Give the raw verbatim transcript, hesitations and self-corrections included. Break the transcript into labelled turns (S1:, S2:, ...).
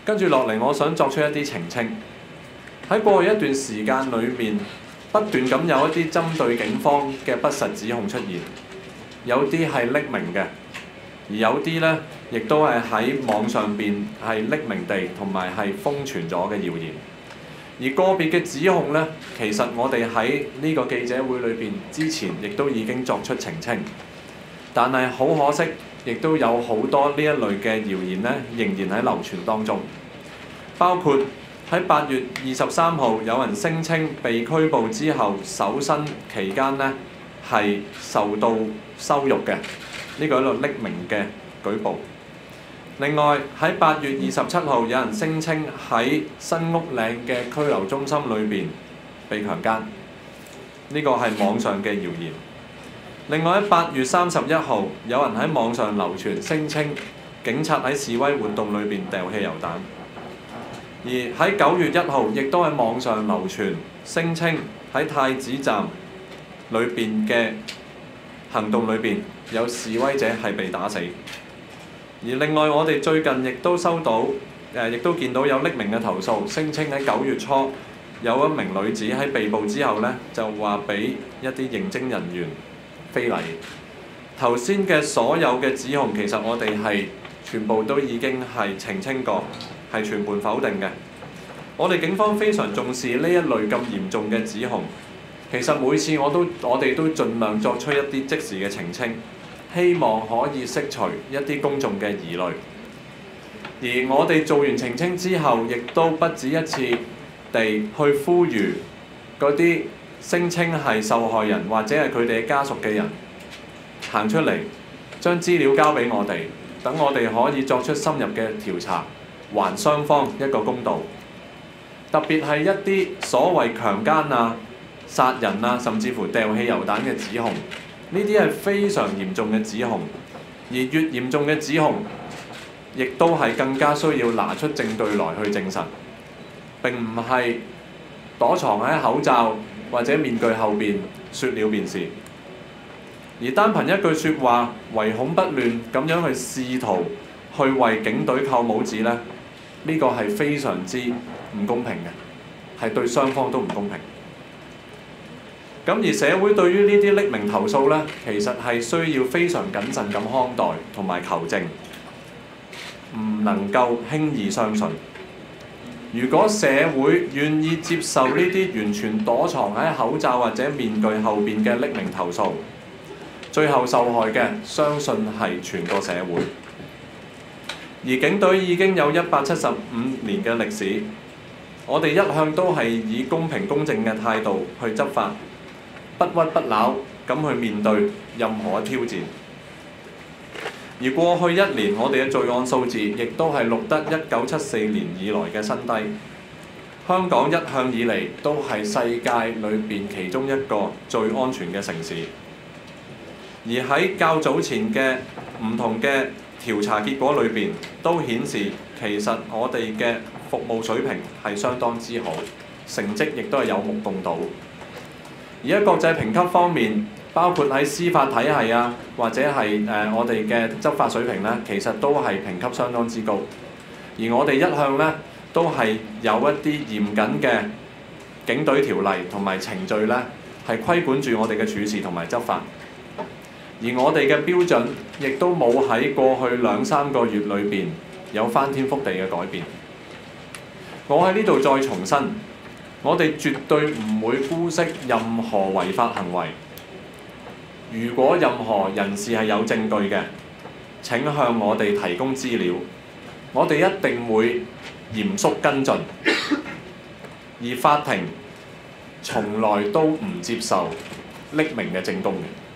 S1: 跟住落嚟，我想作出一啲澄清。喺過去一段時間裏面，不斷咁有一啲針對警方嘅不實指控出現，有啲係匿名嘅，而有啲呢亦都係喺網上邊係匿名地同埋係瘋傳咗嘅謠言。而個別嘅指控呢，其實我哋喺呢個記者會裏邊之前亦都已經作出澄清，但係好可惜，亦都有好多呢一類嘅謠言呢，仍然喺流傳當中。包括喺八月二十三號，有人聲稱被拘捕之後搜身期間呢係受到羞辱嘅，呢個係一個匿名嘅舉報。另外喺八月二十七號，有人聲稱喺新屋嶺嘅拘留中心裏邊被強姦，呢個係網上嘅謠言。另外喺八月三十一號，有人喺網上流傳聲稱警察喺示威活動裏邊掉汽油彈。而喺九月一號，亦都喺網上流傳聲稱喺太子站裏邊嘅行動裏邊有示威者係被打死。而另外，我哋最近亦都收到誒，亦都見到有匿名嘅投訴，聲稱喺九月初有一名女子喺被捕之後呢，就話俾一啲應徵人員非禮。頭先嘅所有嘅指控，其實我哋係全部都已經係澄清過，係全盤否定嘅。我哋警方非常重視呢一類咁嚴重嘅指控。其實每次我都我哋都盡量作出一啲即時嘅澄清，希望可以釋除一啲公眾嘅疑慮。而我哋做完澄清之後，亦都不止一次地去呼籲嗰啲聲稱係受害人或者係佢哋家屬嘅人行出嚟，將資料交俾我哋，等我哋可以作出深入嘅調查，還雙方一個公道。特別係一啲所謂強姦啊、殺人啊，甚至乎掉汽油彈嘅指控，呢啲係非常嚴重嘅指控。而越嚴重嘅指控，亦都係更加需要拿出證據來去證實，並唔係躲藏喺口罩或者面具後邊説了便是。而單憑一句説話，唯恐不亂咁樣去試圖去為警隊扣帽子呢，呢個係非常之唔公平嘅，係對雙方都唔公平。咁而社會對於呢啲匿名投訴呢，其實係需要非常謹慎咁看待同埋求證，唔能夠輕易相信。如果社會願意接受呢啲完全躲藏喺口罩或者面具後邊嘅匿名投訴，最後受害嘅相信係全個社會。而警隊已經有一百七十五年嘅歷史，我哋一向都係以公平公正嘅態度去執法，不屈不撓咁去面對任何挑戰。而過去一年，我哋嘅罪案數字亦都係錄得一九七四年以來嘅新低。香港一向以嚟都係世界裏邊其中一個最安全嘅城市。而喺較早前嘅唔同嘅調查結果裏邊，都顯示其實我哋嘅服務水平係相當之好，成績亦都係有目共睹。而喺國際評級方面，包括喺司法體系啊，或者係誒、呃、我哋嘅執法水平咧，其實都係評級相當之高。而我哋一向咧都係有一啲嚴謹嘅警隊條例同埋程序咧，係規管住我哋嘅處事同埋執法。而我哋嘅標準亦都冇喺過去兩三個月裏邊有翻天覆地嘅改變。我喺呢度再重申，我哋絕對唔會姑息任何違法行為。如果任何人士係有證據嘅，請向我哋提供資料，我哋一定會嚴肅跟進。而法庭從來都唔接受匿名嘅證供嘅。